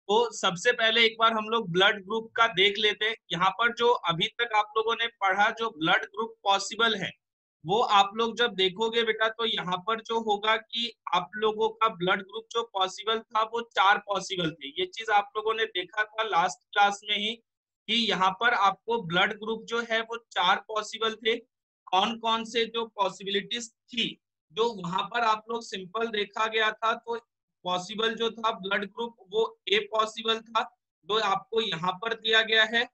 तो सबसे पहले एक बार हम लोग ब्लड ग्रुप का देख लेते हैं। यहाँ पर जो अभी तक आप लोगों ने पढ़ा, जो ब्लड ग्रुप पॉसिबल है, वो आप लोग जब देखोगे बेटा तो यहाँ पर जो होगा कि आप लोगों का ब्लड ग्रुप जो पॉसिबल था वो 4 पॉसिबल थे। ये चीज आप लोगों ने देखा था लास्ट क्लास में ही कि यहाँ पर आपको ब्लड ग्रुप जो है वो 4 पॉसिबल थे। कौन कौन से जो पॉसिबिलिटीज थी, जो वहां पर आप लोग सिंपल देखा गया था, तो पॉसिबल जो था ब्लड ग्रुप वो ए पॉसिबल था, जो आपको यहाँ पर दिया गया है।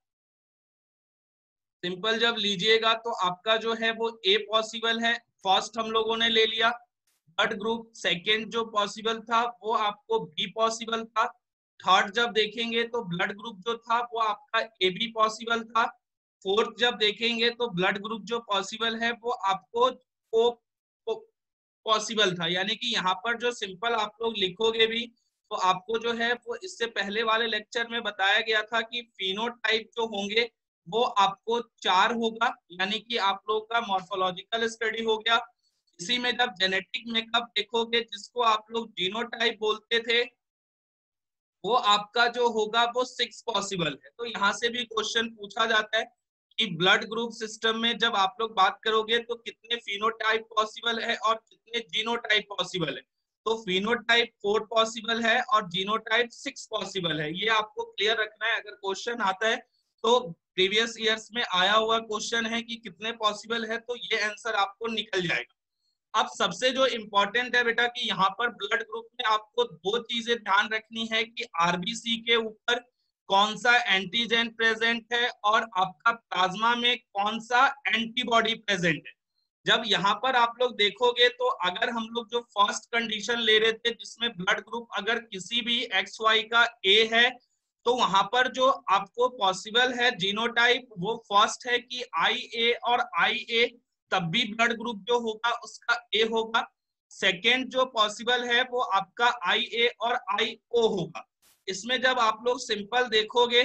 सिंपल जब लीजिएगा तो आपका जो है वो ए पॉसिबल है, फर्स्ट हम लोगों ने ले लिया ब्लड ग्रुप। सेकेंड जो पॉसिबल था वो आपको बी पॉसिबल था। थर्ड जब देखेंगे तो ब्लड ग्रुप जो था वो आपका ए बी पॉसिबल था। फोर्थ जब देखेंगे तो ब्लड ग्रुप जो पॉसिबल है वो आपको ओ पॉसिबल था। यानी कि यहाँ पर जो सिंपल आप लोग लिखोगे भी तो आपको जो है वो इससे पहले वाले लेक्चर में बताया गया था कि फिनोटाइप जो होंगे वो आपको 4 होगा, यानी कि आप लोगों का मॉर्फोलॉजिकल स्टडी हो गया। इसी में जब जेनेटिक मेकअप देखोगे, जिसको आप लोग जीनोटाइप बोलते थे, वो आपका जो होगा वो 6 पॉसिबल है। तो यहाँ से भी क्वेश्चन पूछा जाता है कि ब्लड ग्रुप सिस्टम में जब आप लोग बात करोगे तो कितने फिनोटाइप पॉसिबल है और कितने जीनोटाइप पॉसिबल है। तो फिनोटाइप 4 पॉसिबल है और जीनोटाइप 6 पॉसिबल है। ये आपको क्लियर रखना है। अगर क्वेश्चन आता है तो प्रीवियस ईयर्स में आया हुआ क्वेश्चन है कि कितने पॉसिबल है, तो ये आंसर आपको निकल जाएगा। अब सबसे जो इम्पोर्टेंट है बेटा कि यहाँ पर ब्लड ग्रुप में आपको 2 चीजें ध्यान रखनी है कि आरबीसी के ऊपर कौन सा एंटीजन प्रेजेंट है और आपका प्लाज्मा में कौन सा एंटीबॉडी प्रेजेंट है। जब यहाँ पर आप लोग देखोगे तो अगर हम लोग जो फर्स्ट कंडीशन ले रहे थे जिसमें ब्लड ग्रुप अगर किसी भी एक्स वाई का ए है, तो वहां पर जो आपको पॉसिबल है जीनोटाइप वो फर्स्ट है कि आई ए और आई ए, तब भी ब्लड ग्रुप जो होगा उसका ए होगा। सेकेंड जो पॉसिबल है वो आपका आई ए और आई ओ होगा। इसमें जब आप लोग सिंपल देखोगे,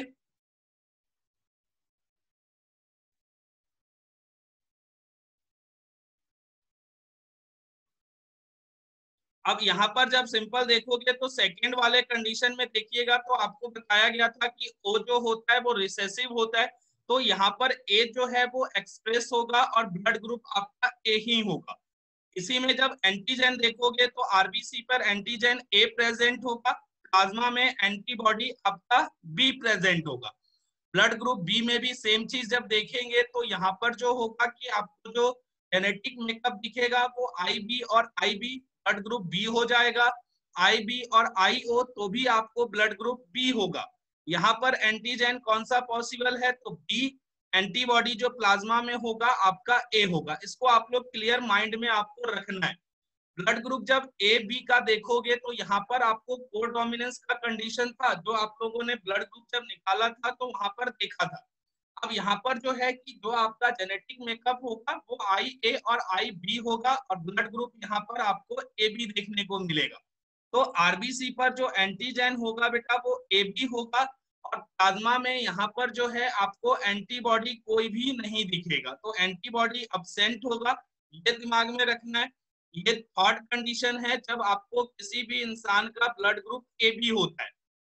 अब यहाँ पर जब सिंपल देखोगे तो सेकेंड वाले कंडीशन में देखिएगा तो आपको बताया गया था कि ओ जो होता है वो रिसेसिव होता है। तो यहाँ पर ए जो है वो एक्सप्रेस होगा और ब्लड ग्रुप आपका ए ही होगा। इसी में जब एंटीजन देखोगे तो आरबीसी पर एंटीजन ए प्रेजेंट होगा, प्लाज्मा में एंटीबॉडी आपका बी प्रेजेंट होगा। ब्लड ग्रुप बी में भी सेम चीज जब देखेंगे तो यहाँ पर जो होगा कि आपको जो जेनेटिक मेकअप दिखेगा वो आई बी और I B blood group B हो जाएगा। आई बी और आई ओ तो भी आपको ब्लड ग्रुप बी होगा। यहाँ पर एंटीजन कौन सा पॉसिबल है, तो बी। एंटीबॉडी जो प्लाज्मा में होगा आपका ए होगा। इसको आप लोग क्लियर माइंड में आपको रखना है। ब्लड ग्रुप जब ए बी का देखोगे तो यहाँ पर आपको कोर डोमिनेंस का कंडीशन था, जो आप लोगों ने ब्लड ग्रुप जब निकाला था तो वहां पर देखा था। अब यहाँ पर जो है कि जो आपका जेनेटिक मेकअप होगा वो आई ए और आई बी होगा और ब्लड ग्रुप यहाँ पर आपको ए बी देखने को मिलेगा। तो आरबीसी पर जो एंटीजन होगा बेटा वो ए बी होगा और प्लाज्मा में यहाँ पर जो है आपको एंटीबॉडी कोई भी नहीं दिखेगा, तो एंटीबॉडी अब्सेंट होगा। ये दिमाग में रखना है। ये थर्ड कंडीशन है जब आपको किसी भी इंसान का ब्लड ग्रुप ए बी होता है।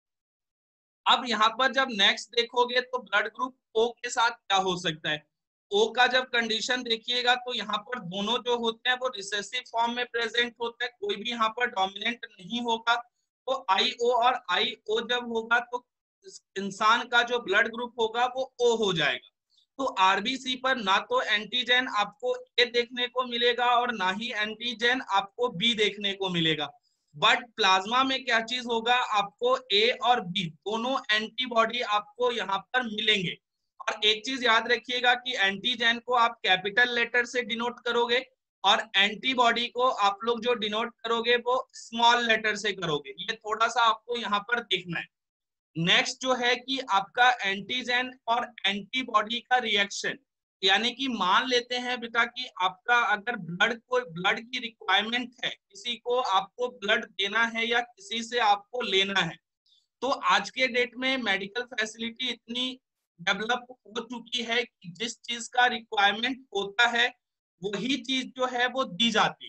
अब यहाँ पर जब नेक्स्ट देखोगे तो ब्लड ग्रुप ओ के साथ क्या हो सकता है। ओ का जब कंडीशन देखिएगा तो यहाँ पर दोनों जो होते हैं वो रिसेसिव फॉर्म में प्रेजेंट होता है, कोई भी यहाँ पर डोमिनेंट नहीं होगा। तो आई ओ और आई ओ जब होगा तो इंसान का जो ब्लड ग्रुप होगा वो ओ हो जाएगा। तो आरबीसी पर ना तो एंटीजन आपको ए देखने को मिलेगा और ना ही एंटीजन आपको बी देखने को मिलेगा। बट प्लाज्मा में क्या चीज होगा, आपको ए और बी दोनों एंटीबॉडी आपको यहाँ पर मिलेंगे। और एक चीज याद रखिएगा कि एंटीजन को आप कैपिटल लेटर से डिनोट करोगे और एंटीबॉडी को आप लोग जो डिनोट करोगे वो स्मॉल लेटर से करोगे। ये थोड़ा सा आपको यहाँ पर देखना है। नेक्स्ट जो है कि आपका एंटीजन और एंटीबॉडी का रिएक्शन, यानी कि मान लेते हैं बेटा कि आपका अगर ब्लड की रिक्वायरमेंट है, किसी को आपको ब्लड देना है या किसी से आपको लेना है, तो आज के डेट में मेडिकल फैसिलिटी इतनी डेवलप हो चुकी है कि जिस चीज का रिक्वायरमेंट होता है वही चीज जो है वो दी जाती है।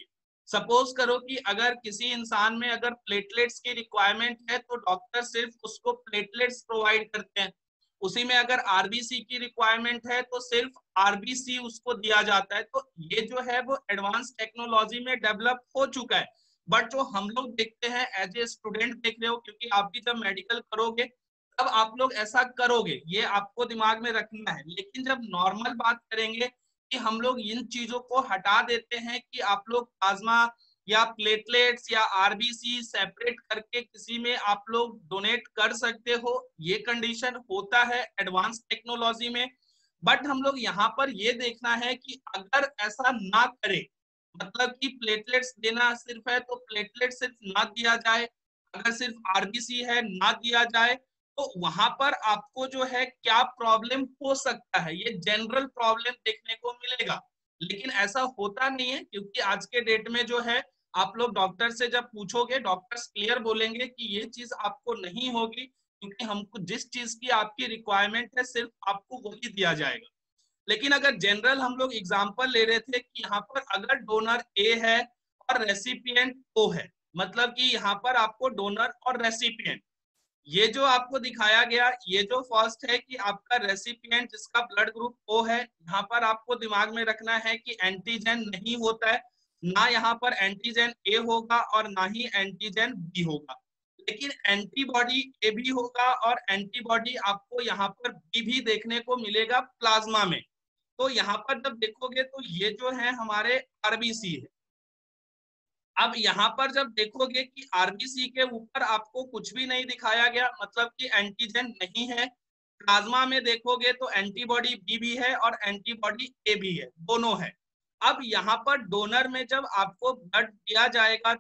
सपोज करो कि अगर किसी इंसान में अगर प्लेटलेट्स की रिक्वायरमेंट है तो डॉक्टर सिर्फ उसको प्लेटलेट्स प्रोवाइड करते हैं। उसी में अगर आरबीसी की रिक्वायरमेंट है तो सिर्फ आरबीसी उसको दिया जाता है। तो ये जो है वो एडवांस टेक्नोलॉजी में डेवलप हो चुका है। बट जो हम लोग देखते हैं एज ए स्टूडेंट देख रहे हो, क्योंकि आप भी जब मेडिकल करोगे तब आप लोग ऐसा करोगे, ये आपको दिमाग में रखना है। लेकिन जब नॉर्मल बात करेंगे कि हम लोग इन चीजों को हटा देते हैं कि आप लोग प्लाज्मा या प्लेटलेट्स या आरबीसी सेपरेट करके किसी में आप लोग डोनेट कर सकते हो, ये कंडीशन होता है एडवांस टेक्नोलॉजी में। बट हम लोग यहाँ पर ये देखना है कि अगर ऐसा ना करे, मतलब कि प्लेटलेट्स देना सिर्फ है तो प्लेटलेट सिर्फ ना दिया जाए, अगर सिर्फ आरबीसी है ना दिया जाए, तो वहां पर आपको जो है क्या प्रॉब्लम हो सकता है, ये जनरल प्रॉब्लम देखने को मिलेगा। लेकिन ऐसा होता नहीं है, क्योंकि आज के डेट में जो है आप लोग डॉक्टर से जब पूछोगे, डॉक्टर्स क्लियर बोलेंगे कि ये चीज आपको नहीं होगी, क्योंकि हमको जिस चीज की आपकी रिक्वायरमेंट है सिर्फ आपको वही दिया जाएगा। लेकिन अगर जनरल हम लोग एग्जांपल ले रहे थे कि यहाँ पर अगर डोनर ए है और रेसिपिएंट ओ है, मतलब कि यहाँ पर आपको डोनर और रेसिपिएंट, ये जो आपको दिखाया गया, ये जो फर्स्ट है कि आपका रेसिपिएंट जिसका ब्लड ग्रुप ओ है, यहाँ पर आपको दिमाग में रखना है कि एंटीजन नहीं होता है, ना यहाँ पर एंटीजन ए होगा और ना ही एंटीजन बी होगा। लेकिन एंटीबॉडी ए भी होगा और एंटीबॉडी आपको यहाँ पर बी भी देखने को मिलेगा प्लाज्मा में। तो यहाँ पर जब देखोगे तो ये जो है हमारे आरबीसी है। अब यहाँ पर जब देखोगे कि आरबीसी के ऊपर आपको कुछ भी नहीं दिखाया गया, मतलब कि एंटीजन नहीं है। प्लाज्मा में देखोगे तो एंटीबॉडी बी भी है और एंटीबॉडी ए भी है, दोनों है। अब यहाँ पर डोनर में जब आपको ब्लड दिया जाएगा,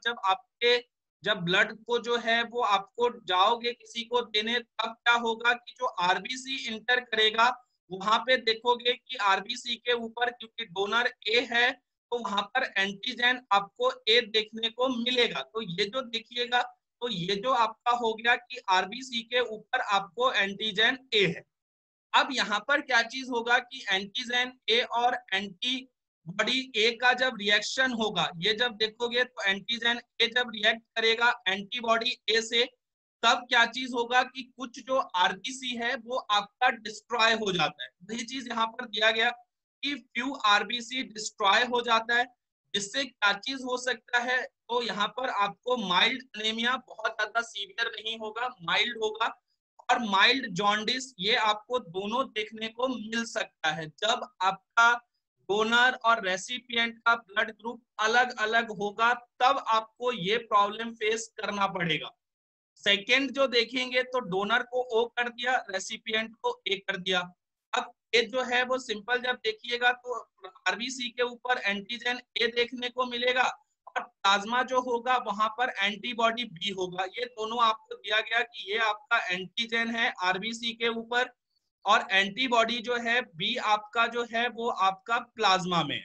जब ब्लड को जो है वो आपको जाओगे किसी को देने, तब क्या होगा कि जो आरबीसी इंटर करेगा वहां पे देखोगे कि आरबीसी के ऊपर, क्योंकि डोनर ए है, तो वहां पर एंटीजन आपको ए देखने को मिलेगा। तो ये जो देखिएगा, तो ये जो आपका हो गया कि आरबीसी के ऊपर आपको एंटीजन ए है। अब यहाँ पर क्या चीज होगा कि एंटीजन ए और एंटीबॉडी ए का जब रिएक्शन होगा, ये जब देखोगे तो एंटीजन ए जब रिएक्ट करेगा एंटीबॉडी ए से, तब क्या चीज होगा कि कुछ जो आरबीसी है वो आपका डिस्ट्रॉय हो जाता है। वही चीज यहाँ पर दिया गया कि फ्यू आरबीसी डिस्ट्रॉय हो जाता है, जिससे क्या चीज हो सकता है, तो यहाँ पर आपको माइल्ड अनेमिया, बहुत ज्यादा सीवियर नहीं होगा, माइल्ड होगा, और माइल्ड जॉन्डिस, ये आपको दोनों देखने को मिल सकता है जब आपका डोनर और रेसिपिएंट का ब्लड ग्रुप अलग अलग होगा, तब आपको ये प्रॉब्लम फेस करना पड़ेगा। सेकेंड जो देखेंगे तो डोनर को ओ कर दिया, रेसिपिएंट को ए कर दिया। अब ए जो है वो सिंपल जब देखिएगा तो आरबीसी के ऊपर एंटीजन ए देखने को मिलेगा और प्लाज्मा जो होगा वहां पर एंटीबॉडी बी होगा। ये दोनों आपको दिया गया कि ये आपका एंटीजन है आरबीसी के ऊपर और एंटीबॉडी जो है बी आपका जो है वो आपका प्लाज्मा में।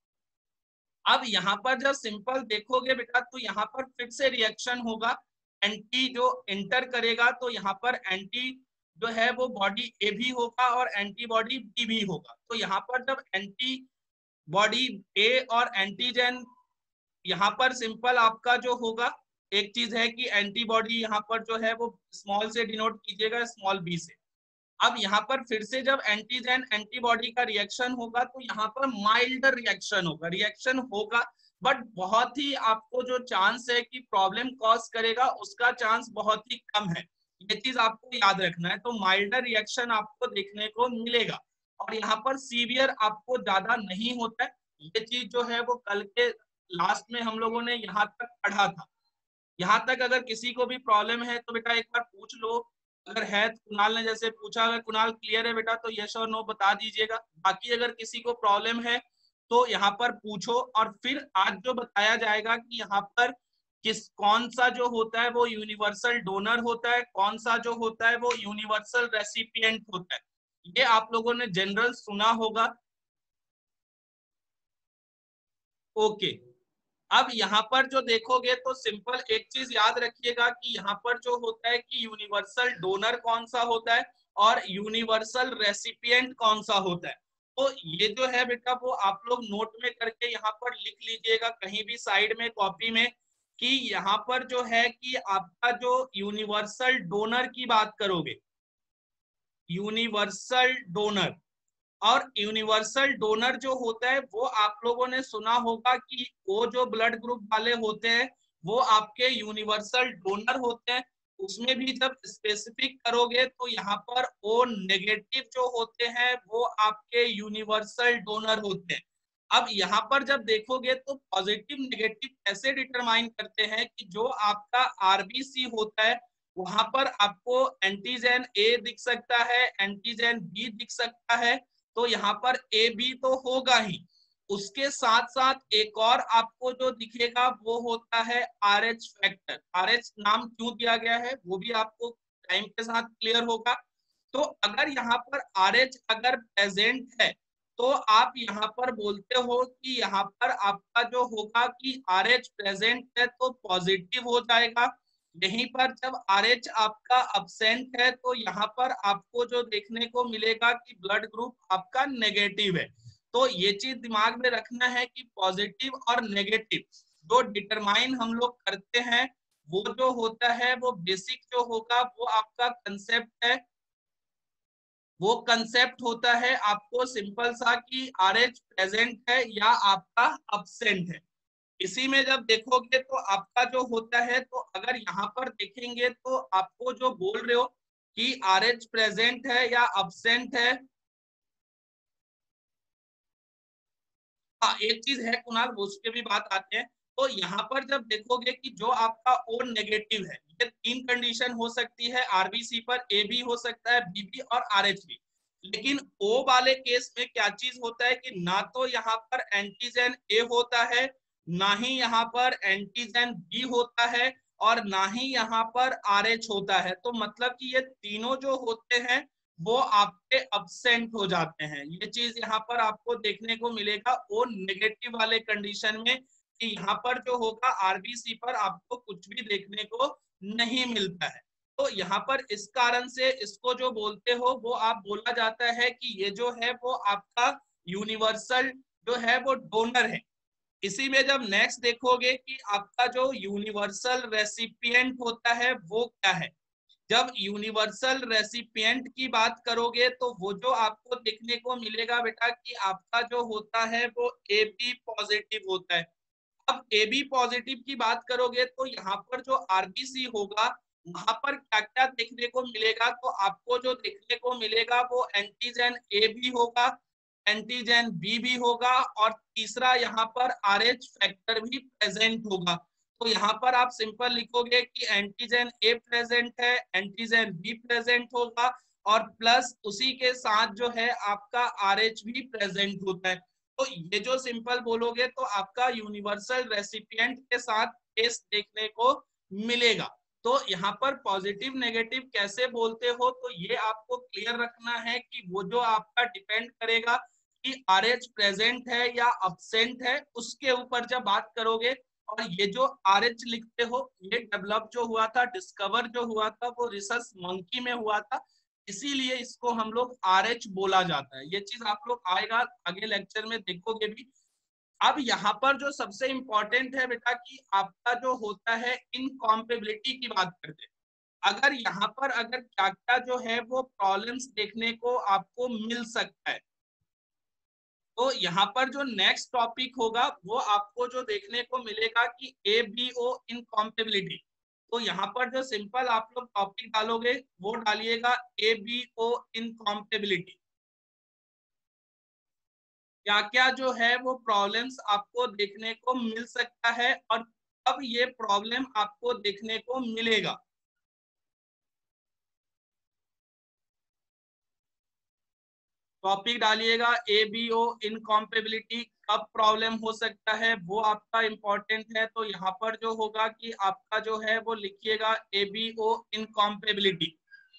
अब यहाँ पर जब सिंपल देखोगे बेटा तो यहाँ पर फिर से रिएक्शन होगा, एंटी जो इंटर करेगा तो यहाँ पर एंटी जो है वो बॉडी ए भी होगा और एंटीबॉडी बी भी होगा। तो यहाँ पर जब एंटी बॉडी ए और एंटीजन, यहाँ पर सिंपल आपका जो होगा, एक चीज है कि एंटीबॉडी यहाँ पर जो है वो स्मॉल से डिनोट कीजिएगा, स्मॉल बी से। अब यहाँ पर फिर से जब एंटीजन एंटीबॉडी का रिएक्शन होगा तो यहाँ पर माइल्ड रिएक्शन होगा, बट बहुत ही आपको जो चांस है कि प्रॉब्लम कॉज करेगा उसका चांस बहुत ही कम है। ये चीज आपको याद रखना है। तो माइल्डर रिएक्शन आपको देखने को मिलेगा और यहाँ पर सीवियर आपको ज्यादा नहीं होता है। ये चीज जो है वो कल के लास्ट में हम लोगों ने यहाँ तक पढ़ा था। यहाँ तक अगर किसी को भी प्रॉब्लम है तो बेटा एक बार पूछ लो, अगर है तो कुणाल ने जैसे पूछा, अगर कुणाल क्लियर है बेटा तो यस और नो बता दीजिएगा। बाकी अगर किसी को प्रॉब्लम है तो यहाँ पर पूछो, और फिर आज जो बताया जाएगा कि यहाँ पर कौन सा जो होता है वो यूनिवर्सल डोनर होता है, कौन सा जो होता है वो यूनिवर्सल रेसिपिएंट होता है। ये आप लोगों ने जनरल सुना होगा। ओके, अब यहाँ पर जो देखोगे तो सिंपल एक चीज याद रखिएगा कि यहाँ पर जो होता है कि यूनिवर्सल डोनर कौन सा होता है और यूनिवर्सल रेसिपिएंट कौन सा होता है। तो ये जो है बेटा वो आप लोग नोट में करके यहाँ पर लिख लीजिएगा कहीं भी साइड में कॉपी में, कि यहाँ पर जो है कि आपका जो यूनिवर्सल डोनर की बात करोगे, यूनिवर्सल डोनर, और यूनिवर्सल डोनर जो होता है वो आप लोगों ने सुना होगा कि वो जो ब्लड ग्रुप वाले होते हैं वो आपके यूनिवर्सल डोनर होते हैं। उसमें भी जब स्पेसिफिक करोगे तो यहाँ पर ओ नेगेटिव जो होते हैं वो आपके यूनिवर्सल डोनर होते हैं। अब यहाँ पर जब देखोगे तो पॉजिटिव नेगेटिव कैसे डिटरमाइन करते हैं कि जो आपका आरबीसी होता है वहां पर आपको एंटीजन ए दिख सकता है, एंटीजन बी दिख सकता है, तो यहाँ पर ए बी तो होगा ही, उसके साथ साथ एक और आपको जो दिखेगा वो होता है R H factor. R H नाम क्यों दिया गया है वो भी आपको टाइम के साथ क्लियर होगा। तो अगर यहाँ पर आर एच अगर प्रेजेंट है तो आप यहाँ पर बोलते हो कि यहाँ पर आपका जो होगा कि आर एच प्रेजेंट है तो पॉजिटिव हो जाएगा। यहीं पर जब आर एच आपका अब्सेंट है तो यहाँ पर आपको जो देखने को मिलेगा कि ब्लड ग्रुप आपका नेगेटिव है। तो ये चीज दिमाग में रखना है कि पॉजिटिव और नेगेटिव जो डिटरमाइन हम लोग करते हैं वो जो होता है वो बेसिक जो होगा वो आपका कंसेप्ट है, वो कंसेप्ट होता है आपको सिंपल सा कि आर एच प्रेजेंट है या आपका अब्सेंट है। इसी में जब देखोगे तो आपका जो होता है, तो अगर यहाँ पर देखेंगे तो आपको जो बोल रहे हो कि आर एच प्रेजेंट है या अब्सेंट है, हाँ एक चीज है कुणाल वो उसके भी बात आते हैं। तो यहाँ पर जब देखोगे कि जो आपका ओ नेगेटिव है, ये तीन कंडीशन हो सकती है आरबीसी पर, ए भी हो सकता है, बीबी और आरएच भी। लेकिन ओ वाले केस में क्या चीज होता है कि ना तो यहाँ पर एंटीजन ए होता है, ना ही यहाँ पर एंटीजन बी होता है, और ना ही यहाँ पर आरएच होता है। तो मतलब कि ये तीनों जो होते हैं वो आपके अब्सेंट हो जाते हैं। ये चीज यहाँ पर आपको देखने को मिलेगा ओ नेगेटिव वाले कंडीशन में, कि यहाँ पर जो होगा आरबीसी पर आपको कुछ भी देखने को नहीं मिलता है। तो यहाँ पर इस कारण से इसको जो बोलते हो वो आप बोला जाता है कि ये जो है वो आपका यूनिवर्सल जो है वो डोनर है। इसी में जब नेक्स्ट देखोगे कि आपका जो यूनिवर्सल रेसिपिएंट होता है वो क्या है। जब यूनिवर्सल रेसिपिएंट की बात करोगे तो वो जो आपको देखने को मिलेगा बेटा कि आपका जो होता है वो ए बी पॉजिटिव होता है। अब ए बी पॉजिटिव की बात करोगे तो यहाँ पर जो आरबीसी होगा वहां पर क्या क्या देखने को मिलेगा, तो आपको जो देखने को मिलेगा वो एंटीजन ए भी होगा, एंटीजन बी भी होगा, और तीसरा यहाँ पर आर एच फैक्टर भी प्रेजेंट होगा। तो यहाँ पर आप सिंपल लिखोगे कि एंटीजन ए प्रेजेंट है, एंटीजन बी प्रेजेंट होगा, और प्लस उसी के साथ जो है आपका आर एच भी प्रेजेंट होता है। तो ये जो सिंपल बोलोगे तो आपका यूनिवर्सल रेसिपिएंट के साथ केस देखने को मिलेगा। तो यहाँ पर पॉजिटिव नेगेटिव कैसे बोलते हो तो ये आपको क्लियर रखना है कि वो जो आपका डिपेंड करेगा कि आरएच प्रेजेंट है या अब्सेंट है, उसके ऊपर जब बात करोगे। और ये जो आरएच लिखते हो ये डेवलप जो हुआ था, डिस्कवर जो हुआ था वो रिसर्च मंकी में हुआ था, इसीलिए इसको हम लोग आरएच बोला जाता है। ये चीज आप लोग आएगा आगे लेक्चर में देखोगे भी। अब यहाँ पर जो सबसे इंपॉर्टेंट है बेटा कि आपका जो होता है इनकॉम्पेबिलिटी की बात करते हैं। अगर यहाँ पर अगर क्या क्या जो है वो प्रॉब्लम्स देखने को आपको मिल सकता है, तो यहाँ पर जो नेक्स्ट टॉपिक होगा वो आपको जो देखने को मिलेगा कि ए बी ओ इनकॉम्पेबिलिटी। तो यहाँ पर जो सिंपल आप लोग टॉपिक डालोगे वो डालिएगा ए बी ओ इनकॉम्पेबिलिटी। क्या क्या जो है वो प्रॉब्लम्स आपको देखने को मिल सकता है और अब ये प्रॉब्लम आपको देखने को मिलेगा। टॉपिक डालिएगा ए बी ओ इनकॉम्पेबिलिटी, कब प्रॉब्लम हो सकता है वो आपका इंपॉर्टेंट है। तो यहाँ पर जो होगा कि आपका जो है वो लिखिएगा ए बी ओ इनकॉम्पेबिलिटी।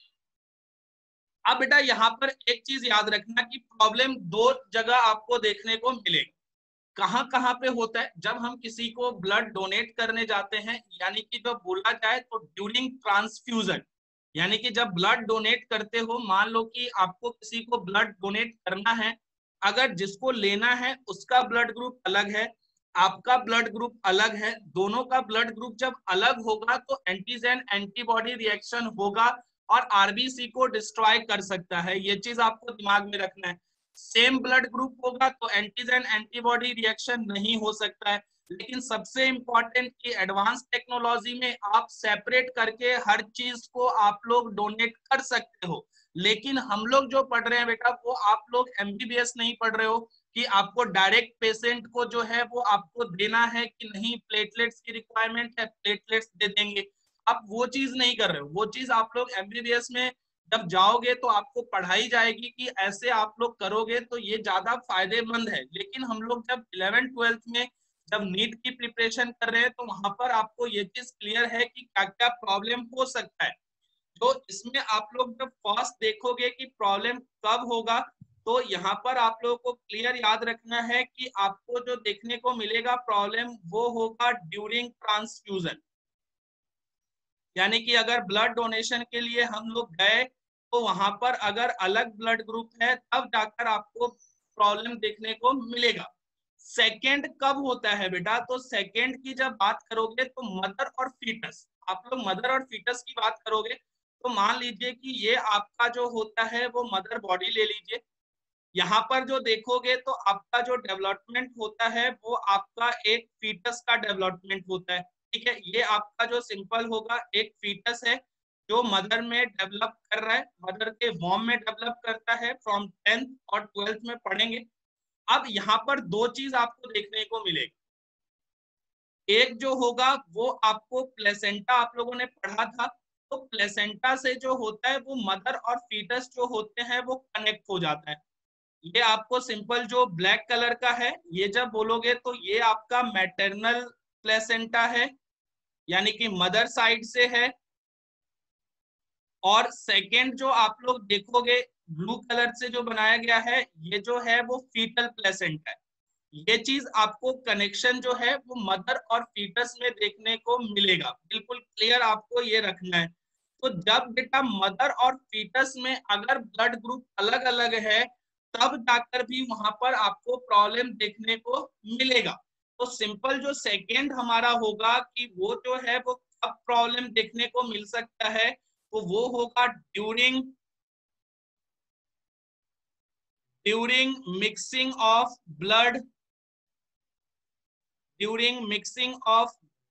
अब बेटा यहाँ पर एक चीज याद रखना कि प्रॉब्लम दो जगह आपको देखने को मिलेगा। कहाँ कहाँ पे होता है, जब हम किसी को ब्लड डोनेट करने जाते हैं, यानी कि जब बोला जाए तो ड्यूरिंग ट्रांसफ्यूजन, यानी कि जब ब्लड डोनेट करते हो, मान लो कि आपको किसी को ब्लड डोनेट करना है, अगर जिसको लेना है उसका ब्लड ग्रुप अलग है, आपका ब्लड ग्रुप अलग है, दोनों का ब्लड ग्रुप जब अलग होगा तो एंटीजन एंटीबॉडी रिएक्शन होगा और आरबीसी को डिस्ट्रॉय कर सकता है। ये चीज आपको दिमाग में रखना है। सेम ब्लड ग्रुप होगा तो एंटीजन एंटीबॉडी रिएक्शन नहीं हो सकता है। लेकिन सबसे इंपॉर्टेंट कि एडवांस टेक्नोलॉजी में आप सेपरेट करके हर चीज को आप लोग डोनेट कर सकते हो। लेकिन हम लोग जो पढ़ रहे हैं बेटा, वो आप लोग एमबीबीएस नहीं पढ़ रहे हो कि आपको डायरेक्ट पेशेंट को जो है वो आपको देना है कि नहीं प्लेटलेट्स की रिक्वायरमेंट है प्लेटलेट्स दे देंगे। आप वो चीज नहीं कर रहे हो। वो चीज आप लोग एमबीबीएस में जब जाओगे तो आपको पढ़ाई जाएगी कि ऐसे आप लोग करोगे तो ये ज्यादा फायदेमंद है। लेकिन हम लोग जब 11th-12th में जब नीट की प्रिपरेशन कर रहे हैं तो वहां पर आपको ये चीज क्लियर है कि क्या क्या प्रॉब्लम हो सकता है। तो इसमें आप लोग जब फर्स्ट देखोगे कि प्रॉब्लम कब होगा, तो यहाँ पर आप लोगों को क्लियर याद रखना है कि आपको जो देखने को मिलेगा प्रॉब्लम वो होगा ड्यूरिंग ट्रांसफ्यूजन। यानी कि अगर ब्लड डोनेशन के लिए हम लोग गए तो वहां पर अगर अलग ब्लड ग्रुप है तब जाकर आपको प्रॉब्लम देखने को मिलेगा। सेकेंड कब होता है बेटा, तो सेकेंड की जब बात करोगे तो मदर और फीटस, आप लोग मदर और फीटस की बात करोगे तो मान लीजिए कि ये आपका जो होता है वो मदर बॉडी ले लीजिए। यहाँ पर जो देखोगे तो आपका जो डेवलपमेंट होता है वो आपका एक फीटस का डेवलपमेंट होता है। ठीक है, ये आपका जो सिंपल होगा एक फीटस है जो मदर में डेवलप कर रहा है, मदर के वॉर्म में डेवलप करता है। फ्रॉम 10th और 12th में पढ़ेंगे। अब यहाँ पर दो चीज आपको देखने को मिलेगी। एक जो होगा वो आपको प्लेसेंटा, आप लोगों ने पढ़ा था, तो प्लेसेंटा से जो होता है वो मदर और फीटस जो होते हैं वो कनेक्ट हो जाता है। ये आपको सिंपल जो ब्लैक कलर का है ये जब बोलोगे तो ये आपका मैटरनल प्लेसेंटा है, यानी कि मदर साइड से है। और सेकेंड जो आप लोग देखोगे ब्लू कलर से जो बनाया गया है ये जो है वो फीटल प्लेसेंटा है। ये चीज आपको कनेक्शन जो है वो मदर और फीटस में देखने को मिलेगा। बिल्कुल क्लियर आपको ये रखना है। तो जब बेटा मदर और फीटस में अगर ब्लड ग्रुप अलग अलग है तब जाकर भी वहां पर आपको प्रॉब्लम देखने को मिलेगा। तो सिंपल जो सेकेंड हमारा होगा कि वो जो है वो कब प्रॉब्लम देखने को मिल सकता है, तो वो होगा during mixing of blood, during mixing of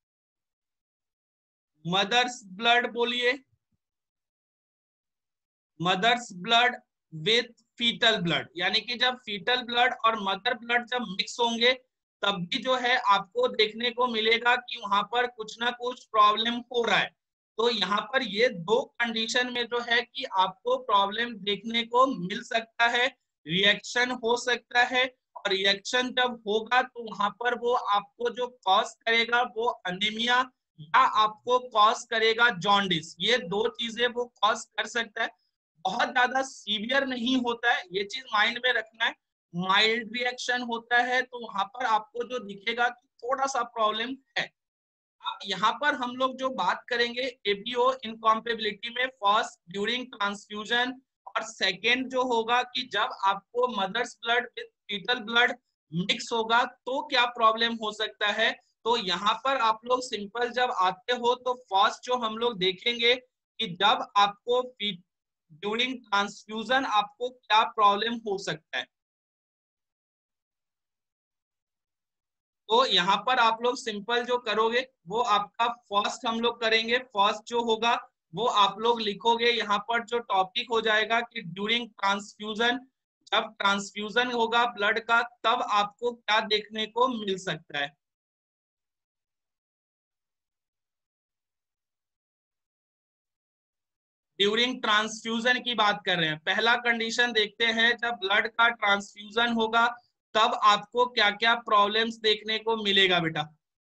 mother's blood, बोलिए mother's blood with foetal blood. यानी कि जब फीटल ब्लड और मदर ब्लड जब मिक्स होंगे तब भी जो है आपको देखने को मिलेगा कि वहां पर कुछ ना कुछ प्रॉब्लम हो रहा है। तो यहाँ पर ये दो कंडीशन में जो है कि आपको प्रॉब्लम देखने को मिल सकता है, रिएक्शन हो सकता है। और रिएक्शन जब होगा तो वहां पर वो आपको जो कॉज करेगा वो अनीमिया या आपको कॉज करेगा जॉन्डिस। ये दो चीजें वो कॉज कर सकता है। बहुत ज्यादा सीवियर नहीं होता है, ये चीज माइंड में रखना है। माइल्ड रिएक्शन होता है तो वहां पर आपको जो दिखेगा कि थोड़ा सा प्रॉब्लम है। अब यहाँ पर हम लोग जो बात करेंगे एबीओ इनकॉम्पेबिलिटी में, फर्स्ट ड्यूरिंग ट्रांसफ्यूजन और सेकेंड जो होगा कि जब आपको mother's blood with foetal blood mix होगा तो क्या प्रॉब्लम हो सकता है। तो यहाँ पर आप लोग सिंपल जब आते हो तो फर्स्ट जो हम लोग देखेंगे कि जब आपको ड्यूरिंग ट्रांसफ्यूजन आपको क्या प्रॉब्लम हो सकता है। तो यहाँ पर आप लोग सिंपल जो करोगे वो आपका फर्स्ट हम लोग करेंगे। फर्स्ट जो होगा वो आप लोग लिखोगे, यहाँ पर जो टॉपिक हो जाएगा कि ड्यूरिंग ट्रांसफ्यूजन, जब ट्रांसफ्यूजन होगा ब्लड का तब आपको क्या देखने को मिल सकता है। ड्यूरिंग ट्रांसफ्यूजन की बात कर रहे हैं। पहला कंडीशन देखते हैं, जब ब्लड का ट्रांसफ्यूजन होगा तब आपको क्या क्या प्रॉब्लम्स देखने को मिलेगा बेटा।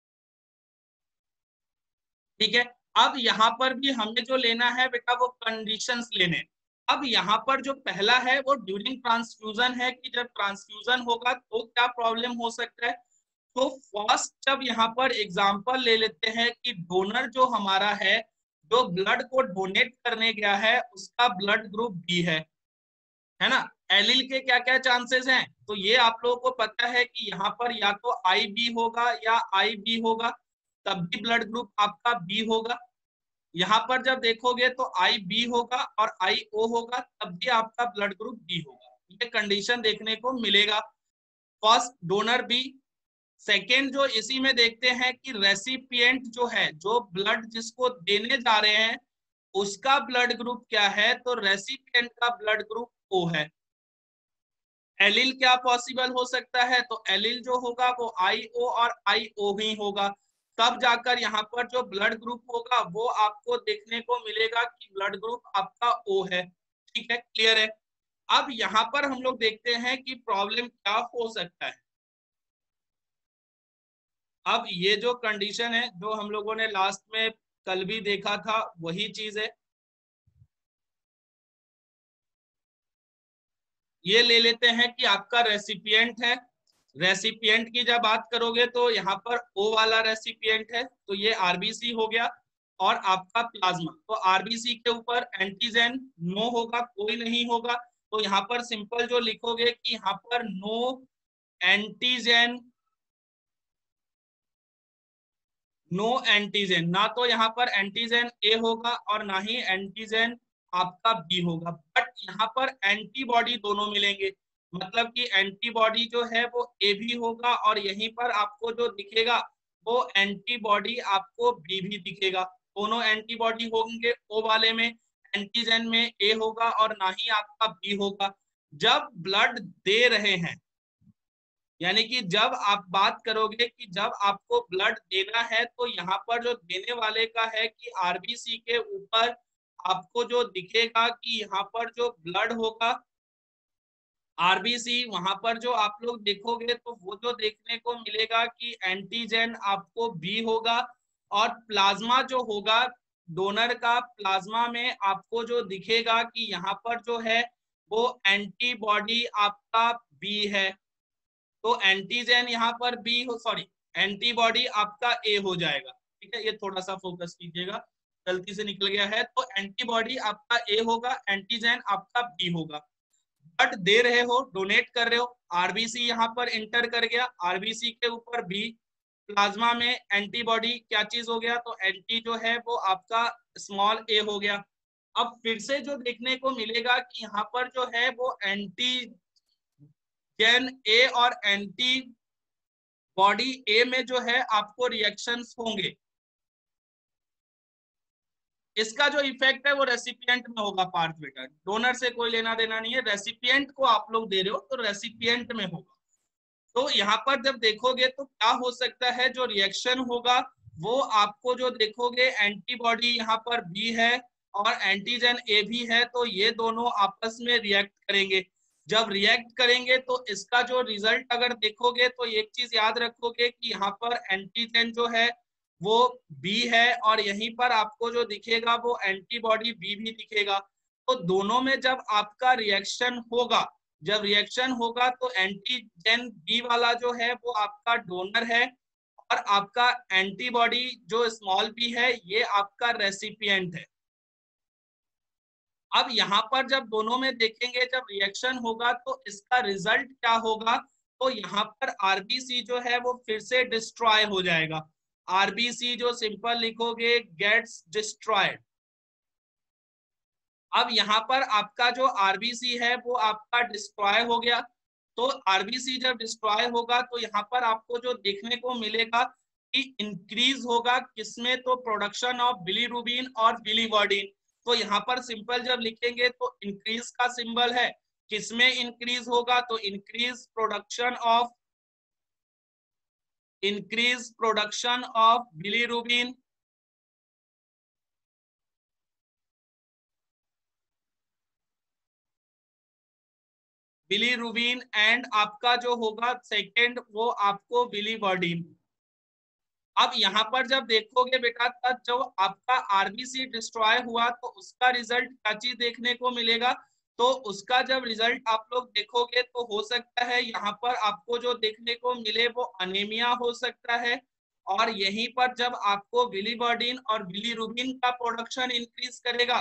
ठीक है, अब यहाँ पर भी हमें जो लेना है बेटा वो कंडीशंस लेने। अब यहाँ पर जो पहला है वो ड्यूरिंग ट्रांसफ्यूजन है कि जब ट्रांसफ्यूजन होगा तो क्या प्रॉब्लम हो सकता है। तो फर्स्ट जब यहाँ पर एग्जांपल ले लेते हैं कि डोनर जो हमारा है, जो ब्लड को डोनेट करने गया है उसका ब्लड ग्रुप बी है। है ना। एलिल के क्या क्या चांसेस हैं, तो ये आप लोगों को पता है कि यहाँ पर या तो आई बी होगा या आई बी होगा, तब भी ब्लड ग्रुप आपका बी होगा। यहाँ पर जब देखोगे तो आई बी होगा और आई ओ होगा, तब भी आपका ब्लड ग्रुप बी होगा। ये कंडीशन देखने को मिलेगा। First donor B. सेकेंड जो इसी में देखते हैं कि रेसिपिएंट जो है, जो ब्लड जिसको देने जा रहे हैं, उसका ब्लड ग्रुप क्या है, तो रेसिपिएंट का ब्लड ग्रुप ओ है। एलिल क्या पॉसिबल हो सकता है, तो एलिल जो होगा वो आई ओ और आई ओ ही होगा। तब जाकर यहाँ पर जो ब्लड ग्रुप होगा वो आपको देखने को मिलेगा कि ब्लड ग्रुप आपका ओ है। ठीक है, क्लियर है। अब यहाँ पर हम लोग देखते हैं कि प्रॉब्लम क्या हो सकता है। अब ये जो कंडीशन है जो हम लोगों ने लास्ट में कल भी देखा था, वही चीज है। ये ले लेते हैं कि आपका रेसिपिएंट है। रेसिपिएंट की जब बात करोगे तो यहाँ पर ओ वाला रेसिपिएंट है, तो ये आरबीसी हो गया। और आपका प्लाज्मा, तो आरबीसी के ऊपर एंटीजन नो होगा, कोई नहीं होगा। तो यहाँ पर सिंपल जो लिखोगे कि यहाँ पर नो एंटीजन, नो एंटीजन, ना तो यहाँ पर एंटीजन ए होगा और ना ही एंटीजन आपका बी होगा, बट यहाँ पर एंटीबॉडी दोनों मिलेंगे। मतलब कि एंटीबॉडी जो है वो ए भी होगा और यहीं पर आपको जो दिखेगा वो एंटीबॉडी आपको बी भी दिखेगा। दोनों एंटीबॉडी होंगे ओ वाले में, एंटीजन में ए होगा और ना ही आपका बी होगा। जब ब्लड दे रहे हैं, यानी कि जब आप बात करोगे कि जब आपको ब्लड देना है, तो यहाँ पर जो देने वाले का है कि आरबीसी के ऊपर आपको जो दिखेगा कि यहाँ पर जो ब्लड होगा आरबीसी, वहां पर जो आप लोग देखोगे तो वो जो देखने को मिलेगा कि एंटीजन आपको बी होगा। और प्लाज्मा जो होगा डोनर का, प्लाज्मा में आपको जो दिखेगा कि यहाँ पर जो है वो एंटीबॉडी आपका बी है। तो एंटीजन यहाँ पर बी हो, सॉरी, एंटीबॉडी आपका ए हो जाएगा। ठीक है, ये थोड़ा सा फोकस कीजिएगा, गलती से निकल गया है। तो एंटीबॉडी आपका ए होगा, एंटीजन आपका बी होगा। ब्लड दे रहे हो, डोनेट कर रहे हो, आरबीसी यहाँ पर इंटर कर गया, आरबीसी के ऊपर बी। प्लाज्मा में एंटीबॉडी क्या चीज हो गया, तो एंटी जो है वो आपका स्मॉल ए हो गया। अब फिर से जो देखने को मिलेगा कि यहाँ पर जो है वो एंटी जेन ए और एंटी बॉडी ए में जो है आपको रिएक्शंस होंगे। इसका जो इफेक्ट है वो रेसिपिएंट में होगा। पार्थ बेटा, डोनर से कोई लेना देना नहीं है, रेसिपिएंट को आप लोग दे रहे हो तो रेसिपिएंट में होगा। तो यहाँ पर जब देखोगे तो क्या हो सकता है, जो रिएक्शन होगा वो आपको जो देखोगे एंटीबॉडी यहाँ पर बी है और एंटीजन ए भी है, तो ये दोनों आपस में रिएक्ट करेंगे। जब रिएक्ट करेंगे तो इसका जो रिजल्ट अगर देखोगे तो एक चीज याद रखोगे कि यहाँ पर एंटीजन जो है वो बी है और यहीं पर आपको जो दिखेगा वो एंटीबॉडी बी भी दिखेगा। तो दोनों में जब आपका रिएक्शन होगा, जब रिएक्शन होगा तो एंटीजन बी वाला जो है वो आपका डोनर है और आपका एंटीबॉडी जो स्मॉल बी है ये आपका रेसिपिएंट है। अब यहाँ पर जब दोनों में देखेंगे, जब रिएक्शन होगा तो इसका रिजल्ट क्या होगा, तो यहाँ पर आरबीसी जो है वो फिर से डिस्ट्रॉय हो जाएगा। आरबीसी जो सिंपल लिखोगे गेट्स डिस्ट्रॉयड। अब यहाँ पर आपका जो आरबीसी है वो आपका डिस्ट्रॉय हो गया। तो आरबीसी जब डिस्ट्रॉय होगा तो यहाँ पर आपको जो देखने को मिलेगा कि इंक्रीज होगा किसमें, तो प्रोडक्शन ऑफ बिलीरुबिन और बिलीवर्डिन। तो यहाँ पर सिंपल जब लिखेंगे तो इंक्रीज का सिंबल है, किसमें इंक्रीज होगा, तो increase production of bilirubin, bilirubin and आपका जो होगा सेकेंड वो आपको बिलीवर्डिन। अब यहाँ पर जब देखोगे बेटा, तब जब आपका आरबीसी डिस्ट्रॉय हुआ तो उसका रिजल्ट क्या चीज देखने को मिलेगा, तो उसका जब रिजल्ट आप लोग देखोगे तो हो सकता है यहाँ पर आपको जो देखने को मिले वो अनीमिया हो सकता है। और यहीं पर जब आपको बिलीवर्डिन और बिलीरुबिन का प्रोडक्शन इंक्रीज करेगा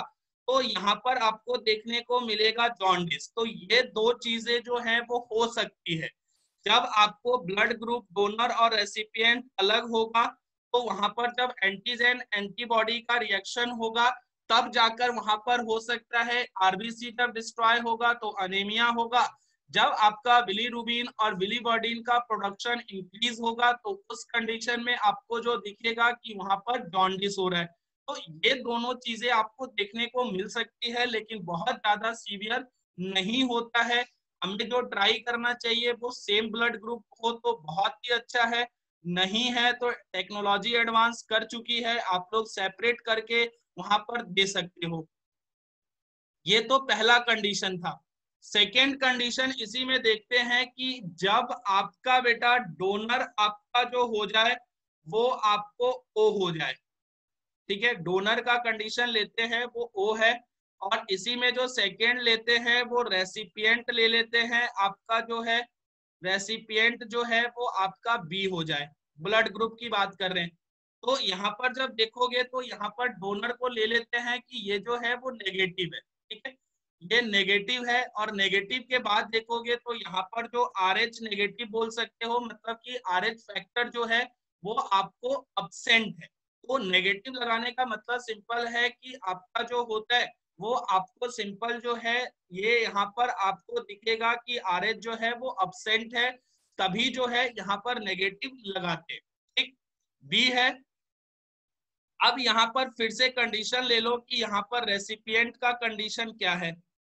तो यहाँ पर आपको देखने को मिलेगा जॉन्डिस। तो ये दो चीजें जो है वो हो सकती है। जब आपको ब्लड ग्रुप डोनर और रेसिपिएंट अलग होगा, तो वहां पर जब एंटीजन एंटीबॉडी का रिएक्शन होगा, तब जाकर वहां पर हो सकता है आरबीसी जब डिस्ट्रॉय होगा तो अनेमिया होगा। जब आपका बिलीरुबिन और बिलीबॉर्डिन का प्रोडक्शन इंक्रीज होगा, तो उस कंडीशन में आपको जो दिखेगा कि वहां पर जॉन्डिस हो रहा है। तो ये दोनों चीजें आपको देखने को मिल सकती है, लेकिन बहुत ज्यादा सीवियर नहीं होता है। हमें जो ट्राई करना चाहिए वो सेम ब्लड ग्रुप हो तो बहुत ही अच्छा है, नहीं है तो टेक्नोलॉजी एडवांस कर चुकी है, आप लोग सेपरेट करके वहां पर दे सकते हो। ये तो पहला कंडीशन था। सेकेंड कंडीशन इसी में देखते हैं कि जब आपका बेटा डोनर आपका जो हो जाए वो आपको ओ हो जाए, ठीक है, डोनर का कंडीशन लेते हैं वो ओ है, और इसी में जो सेकेंड लेते हैं वो रेसिपिएंट ले लेते हैं, आपका जो है रेसिपिएंट जो है वो आपका बी हो जाए, ब्लड ग्रुप की बात कर रहे हैं। तो यहाँ पर जब देखोगे तो यहाँ पर डोनर को ले लेते हैं कि ये जो है वो नेगेटिव है, ठीक है, ये नेगेटिव है, और नेगेटिव के बाद देखोगे तो यहाँ पर जो आर एच नेगेटिव बोल सकते हो, मतलब कि आर एच फैक्टर जो है वो आपको अब्सेंट है। तो नेगेटिव लगाने का मतलब सिंपल है कि आपका जो होता है वो आपको सिंपल जो है ये यहाँ पर आपको दिखेगा कि आर एच जो है वो अब्सेंट है, तभी जो है यहाँ पर नेगेटिव लगाते, ठीक। बी है। अब यहाँ पर फिर से कंडीशन ले लो कि यहाँ पर रेसिपिएंट का कंडीशन क्या है।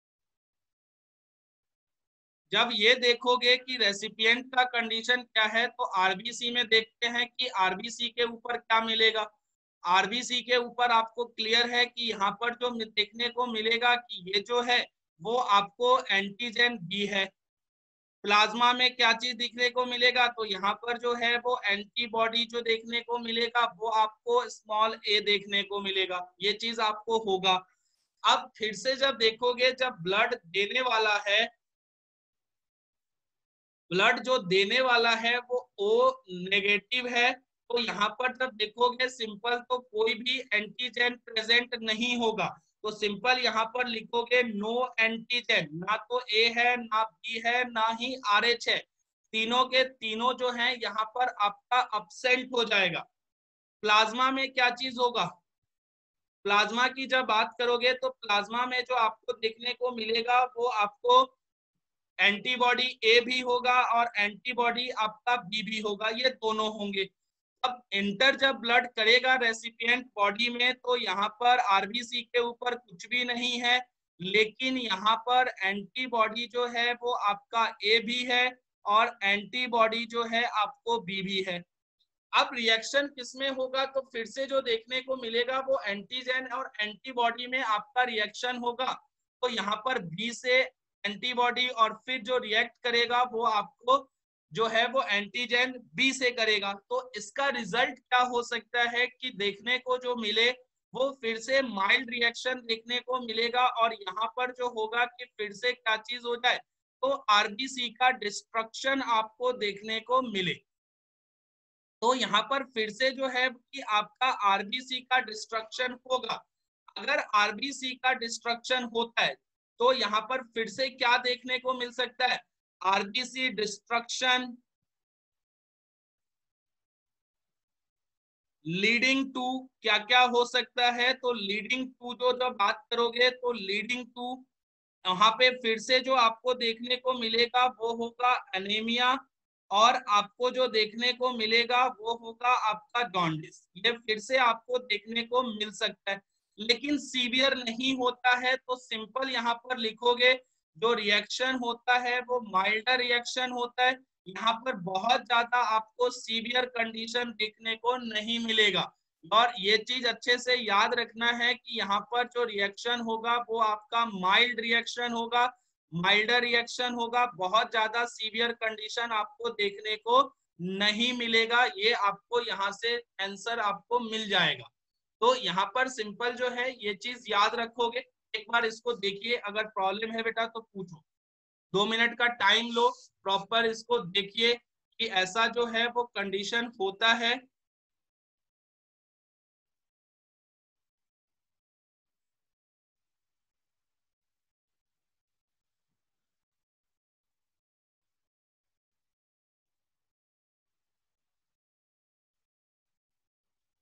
जब ये देखोगे कि रेसिपिएंट का कंडीशन क्या है, तो आरबीसी में देखते हैं कि आरबीसी के ऊपर क्या मिलेगा। आरबीसी के ऊपर आपको क्लियर है कि यहाँ पर जो देखने को मिलेगा कि ये जो है वो आपको एंटीजन बी है। प्लाज्मा में क्या चीज दिखने को मिलेगा, तो यहाँ पर जो है वो एंटीबॉडी जो देखने को मिलेगा वो आपको स्मॉल ए देखने को मिलेगा, ये चीज आपको होगा। अब फिर से जब देखोगे, जब ब्लड देने वाला है, ब्लड जो देने वाला है वो ओ नेगेटिव है, तो यहाँ पर जब देखोगे सिंपल तो कोई भी एंटीजन प्रेजेंट नहीं होगा, तो सिंपल यहाँ पर लिखोगे नो एंटीजन, ना तो ए है ना बी है ना ही आर एच है, तीनों के तीनों जो है यहाँ पर आपका अब्सेंट हो जाएगा। प्लाज्मा में क्या चीज होगा, प्लाज्मा की जब बात करोगे तो प्लाज्मा में जो आपको देखने को मिलेगा वो आपको एंटीबॉडी ए भी होगा और एंटीबॉडी आपका बी भी होगा, ये दोनों होंगे। अब इंटर जब ब्लड करेगा रेसिपिएंट बॉडी में, तो यहाँ पर आरबीसी के ऊपर कुछ भी नहीं है, लेकिन यहाँ पर एंटीबॉडी जो है वो आपका ए भी है और एंटीबॉडी जो है आपको बी भी है। अब रिएक्शन किसमें होगा, तो फिर से जो देखने को मिलेगा वो एंटीजन और एंटीबॉडी में आपका रिएक्शन होगा। तो यहाँ पर बी से एंटीबॉडी और फिर जो रिएक्ट करेगा वो आपको जो है वो एंटीजन बी से करेगा। तो इसका रिजल्ट क्या हो सकता है कि देखने को जो मिले वो फिर से माइल्ड रिएक्शन देखने को मिलेगा, और यहाँ पर जो होगा कि फिर से क्या चीज हो जाए, तो आरबीसी का डिस्ट्रक्शन आपको देखने को मिले। तो यहाँ पर फिर से जो है कि आपका आरबीसी का डिस्ट्रक्शन होगा। अगर आरबीसी का डिस्ट्रक्शन होता है तो यहाँ पर फिर से क्या देखने को मिल सकता है, आरबीसी डिस्ट्रक्शन लीडिंग टू क्या क्या हो सकता है, तो लीडिंग टू जो जब बात करोगे तो लीडिंग टू वहां पे फिर से जो आपको देखने को मिलेगा वो होगा एनीमिया, और आपको जो देखने को मिलेगा वो होगा आपका जॉन्डिस, ये फिर से आपको देखने को मिल सकता है, लेकिन सीवियर नहीं होता है। तो सिंपल यहाँ पर लिखोगे जो रिएक्शन होता है वो माइल्डर रिएक्शन होता है, यहाँ पर बहुत ज्यादा आपको सीवियर कंडीशन देखने को नहीं मिलेगा। और ये चीज अच्छे से याद रखना है कि यहाँ पर जो रिएक्शन होगा वो आपका माइल्ड रिएक्शन होगा, माइल्डर रिएक्शन होगा, बहुत ज्यादा सीवियर कंडीशन आपको देखने को नहीं मिलेगा, ये आपको यहाँ से आंसर आपको मिल जाएगा। तो यहाँ पर सिंपल जो है ये चीज याद रखोगे। एक बार इसको देखिए, अगर प्रॉब्लम है बेटा तो पूछो, 2 मिनट का टाइम लो, प्रॉपर इसको देखिए कि ऐसा जो है वो कंडीशन होता है।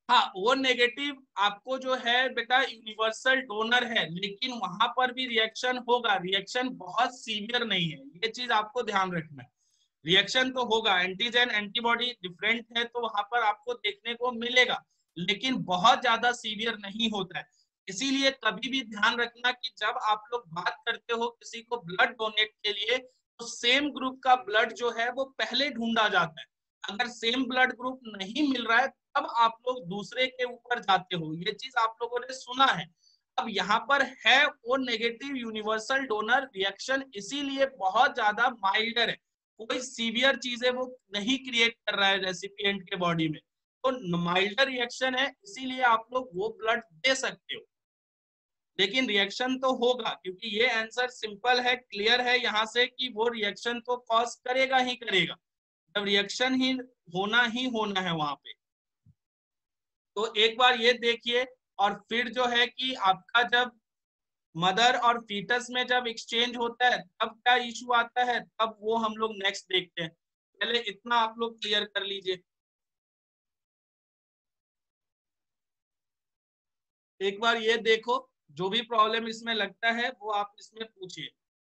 हाँ, वो नेगेटिव आपको जो है बेटा यूनिवर्सल डोनर है, लेकिन वहां पर भी रिएक्शन होगा, रिएक्शन बहुत सीवियर नहीं है, ये चीज आपको ध्यान रखना है। रिएक्शन तो होगा, एंटीजन एंटीबॉडी डिफरेंट है तो वहां पर आपको देखने को मिलेगा, लेकिन बहुत ज्यादा सीवियर नहीं होता है। इसीलिए कभी भी ध्यान रखना कि जब आप लोग बात करते हो किसी को ब्लड डोनेट के लिए, तो सेम ग्रुप का ब्लड जो है वो पहले ढूंढा जाता है। अगर सेम ब्लड ग्रुप नहीं मिल रहा है तब आप लोग दूसरे के ऊपर जाते हो, ये चीज आप लोगों ने सुना है। अब यहाँ पर है वो नेगेटिव यूनिवर्सल डोनर, रिएक्शन इसीलिए बहुत ज्यादा माइल्डर है, कोई सीवियर चीजें वो नहीं क्रिएट कर रहा है रेसिपिएंट के बॉडी में, तो माइल्डर रिएक्शन है, इसीलिए आप लोग वो ब्लड दे सकते हो। लेकिन रिएक्शन तो होगा, क्योंकि ये आंसर सिंपल है, क्लियर है यहाँ से कि वो रिएक्शन तो कॉज करेगा ही करेगा, जब रिएक्शन ही होना है वहां पे। तो एक बार ये देखिए, और फिर जो है कि आपका जब मदर और फीटस में जब एक्सचेंज होता है तब क्या इशू आता है, तब वो हम लोग नेक्स्ट देखते हैं। पहले इतना आप लोग क्लियर कर लीजिए। एक बार ये देखो, जो भी प्रॉब्लम इसमें लगता है वो आप इसमें पूछिए,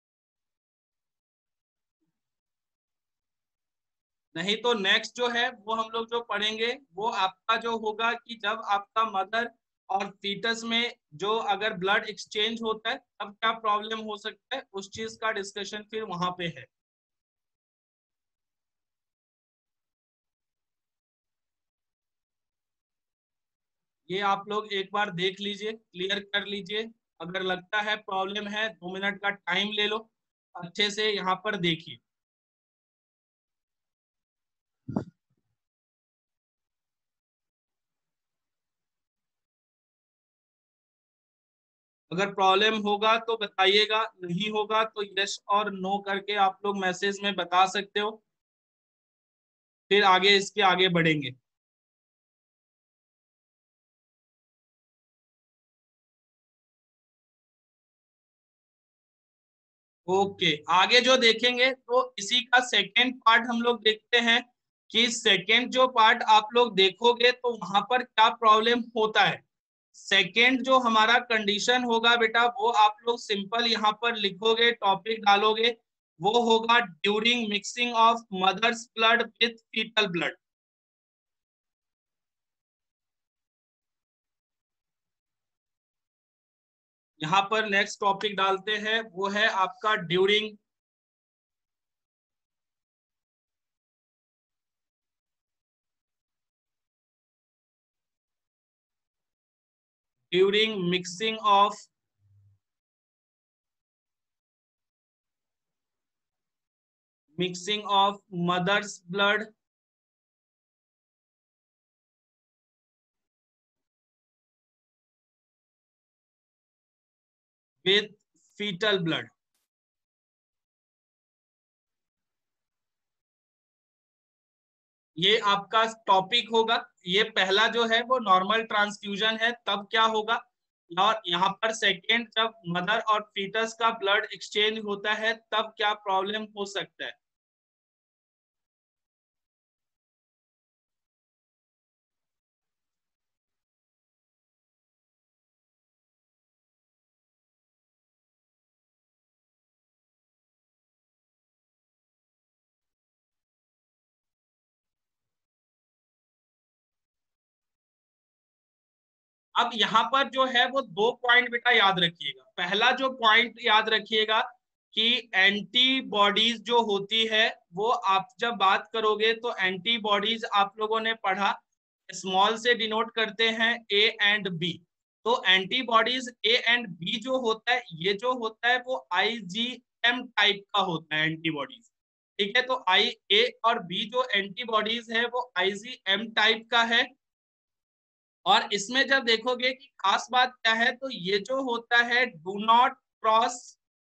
नहीं तो नेक्स्ट जो है वो हम लोग जो पढ़ेंगे वो आपका जो होगा कि जब आपका मदर और फीटस में जो अगर ब्लड एक्सचेंज होता है तब क्या प्रॉब्लम हो सकता है, उस चीज का डिस्कशन फिर वहां पे है। ये आप लोग एक बार देख लीजिए, क्लियर कर लीजिए। अगर लगता है प्रॉब्लम है, 2 मिनट का टाइम ले लो, अच्छे से यहाँ पर देखिए। अगर प्रॉब्लम होगा तो बताइएगा, नहीं होगा तो यस और नो करके आप लोग मैसेज में बता सकते हो, फिर आगे इसके आगे बढ़ेंगे। ओके, आगे जो देखेंगे तो इसी का सेकेंड पार्ट हम लोग देखते हैं कि सेकेंड जो पार्ट आप लोग देखोगे तो वहां पर क्या प्रॉब्लम होता है। सेकेंड जो हमारा कंडीशन होगा बेटा, वो आप लोग सिंपल यहाँ पर लिखोगे, टॉपिक डालोगे, वो होगा during mixing of mother's blood with foetal blood. यहाँ पर नेक्स्ट टॉपिक डालते हैं, वो है आपका during during mixing of mother's blood with foetal blood. ये आपका टॉपिक होगा। ये पहला जो है वो नॉर्मल ट्रांसफ्यूजन है, तब क्या होगा, और यहाँ पर सेकेंड जब मदर और फीटस का ब्लड एक्सचेंज होता है तब क्या प्रॉब्लम हो सकता है। अब यहाँ पर जो है वो 2 पॉइंट बेटा याद रखिएगा। पहला जो पॉइंट याद रखिएगा कि एंटीबॉडीज जो होती है वो आप जब बात करोगे तो एंटीबॉडीज आप लोगों ने पढ़ा, स्मॉल से डिनोट करते हैं ए एंड बी। तो एंटीबॉडीज ए एंड बी जो होता है, ये जो होता है वो आईजीएम टाइप का होता है एंटीबॉडीज। ठीक है, तो आई ए और बी जो एंटीबॉडीज है वो आईजीएम टाइप का है। और इसमें जब देखोगे कि खास बात क्या है, तो ये जो होता है डू नॉट क्रॉस,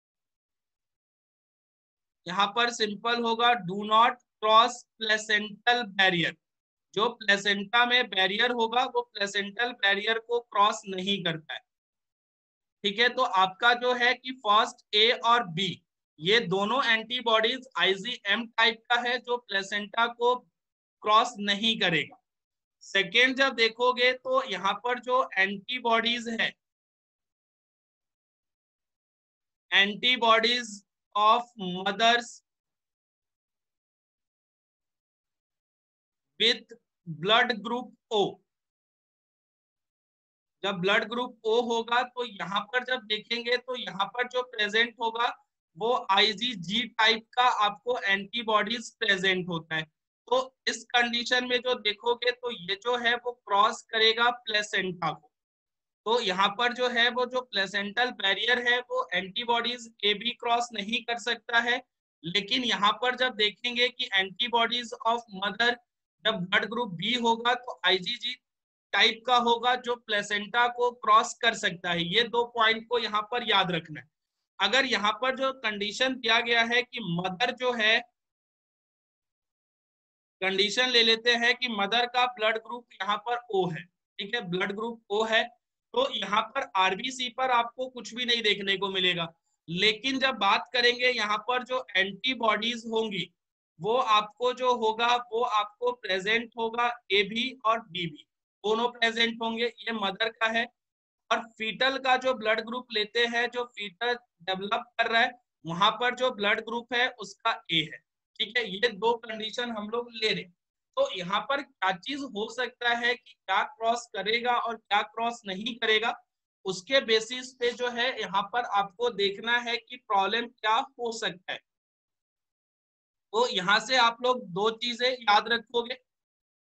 यहाँ पर सिंपल होगा do not cross placental barrier. जो प्लेसेंटा में बैरियर होगा वो प्लेसेंटल बैरियर को क्रॉस नहीं करता है। ठीक है, तो आपका जो है कि फर्स्ट ए और बी, ये दोनों एंटीबॉडीज आईजीएम टाइप का है जो प्लेसेंटा को क्रॉस नहीं करेगा। सेकेंड जब देखोगे तो यहाँ पर जो एंटीबॉडीज है, antibodies of mother's with blood group O, जब ब्लड ग्रुप ओ होगा तो यहाँ पर जब देखेंगे तो यहाँ पर जो प्रेजेंट होगा वो आईजीजी टाइप का आपको एंटीबॉडीज प्रेजेंट होता है। तो इस कंडीशन में जो देखोगे तो ये जो है वो क्रॉस करेगा प्लेसेंटा को। तो यहाँ पर जो है वो जो प्लेसेंटल बैरियर है वो एंटीबॉडीज ए बी क्रॉस नहीं कर सकता है, लेकिन यहाँ पर जब देखेंगे कि एंटीबॉडीज ऑफ मदर जब ब्लड ग्रुप बी होगा तो आईजीजी टाइप का होगा जो प्लेसेंटा को क्रॉस कर सकता है। ये दो पॉइंट को यहाँ पर याद रखना है। अगर यहाँ पर जो कंडीशन दिया गया है कि मदर जो है, कंडीशन ले लेते हैं कि मदर का ब्लड ग्रुप यहाँ पर ओ है, ठीक है, ब्लड ग्रुप ओ है, तो यहाँ पर आरबीसी पर आपको कुछ भी नहीं देखने को मिलेगा। लेकिन जब बात करेंगे यहाँ पर जो एंटीबॉडीज होंगी वो आपको जो होगा वो आपको प्रेजेंट होगा ए बी और बी बी दोनों प्रेजेंट होंगे। ये मदर का है। और फीटल का जो ब्लड ग्रुप लेते हैं, जो फीटल डेवलप कर रहा है वहां पर जो ब्लड ग्रुप है उसका ए है, ठीक है। ये दो कंडीशन हम लोग ले रहे। तो यहाँ पर क्या चीज हो सकता है कि क्या क्रॉस करेगा और क्या क्रॉस नहीं करेगा, उसके बेसिस पे जो है यहाँ पर आपको देखना है कि प्रॉब्लम क्या हो सकता है। तो यहाँ से आप लोग दो चीजें याद रखोगे।